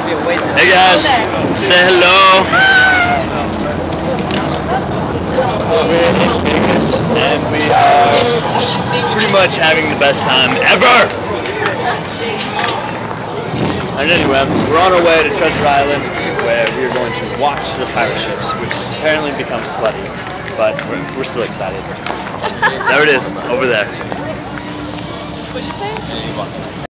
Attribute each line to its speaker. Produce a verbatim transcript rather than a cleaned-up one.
Speaker 1: Hey guys, say hello. We're in Vegas and we are pretty much having the best time ever. And anyway, we're on our way to Treasure Island where we are going to watch the pirate ships, which has apparently become slutty, but we're, we're still excited. There it is, over there.
Speaker 2: What'd you say?